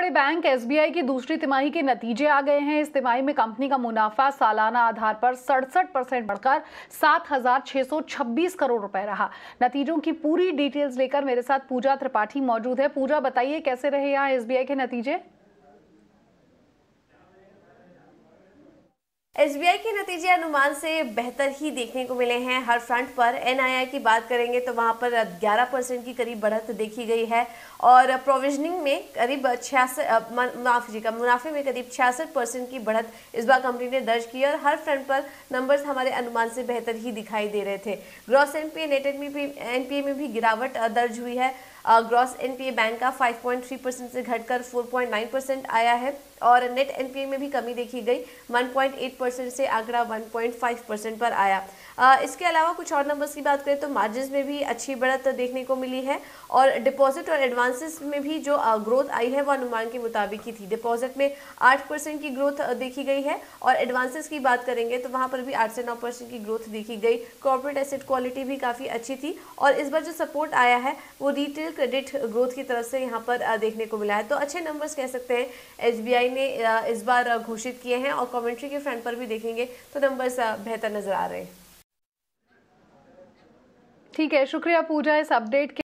बड़े bank SBI की दूसरी तिमाही के नतीजे आ गए हैं। इस तिमाही में कंपनी का मुनाफा सालाना आधार पर 67% बढ़कर 7,626 करोड़ रुपए रहा। नतीजों की पूरी डिटेल्स लेकर मेरे साथ पूजा त्रिपाठी मौजूद है। पूजा, बताइए कैसे रहे यहाँ एसबीआई के नतीजे? एसबीआई के नतीजे अनुमान से बेहतर ही देखने को मिले हैं। हर फ्रंट पर एनआईआई की बात करेंगे तो वहां पर 11% की करीब बढ़त देखी गई है और प्रोविजनिंग में करीब मुनाफे में करीब 66% की बढ़त इस बार कंपनी ने दर्ज की और हर फ्रंट पर नंबर्स हमारे अनुमान से बेहतर ही दिखाई दे रहे थे। ग्रॉस एनपीए, नेट एनपीए में भी गिरावट दर्ज हुई है। ग्रॉस एनपीए बैंक का 5.3% से घटकर 4.9% आया है और नेट एनपीए में भी कमी देखी गई। 1.8% से आंकड़ा 1.5% पर आया। इसके अलावा कुछ और नंबर्स की बात करें तो मार्जिन में भी अच्छी बढ़त देखने को मिली है और डिपॉजिट और एडवांसेस में भी जो ग्रोथ आई है वो अनुमान के मुताबिक ही थी। डिपॉजिट में 8% की ग्रोथ देखी गई है और एडवांसेस की बात करेंगे तो वहां पर भी 8 से 9% की ग्रोथ देखी गई। कॉर्पोरेट एसेट क्वालिटी भी काफ़ी अच्छी थी और इस बार जो सपोर्ट आया है वो रिटेल क्रेडिट ग्रोथ की तरफ से यहाँ पर देखने को मिला है। तो अच्छे नंबर्स कह सकते हैं एसबीआई ने इस बार घोषित किए हैं और कमेंट्री के फ्रंट पर भी देखेंगे तो नंबर्स बेहतर नजर आ रहे हैं। ठीक है, शुक्रिया पूजा इस अपडेट के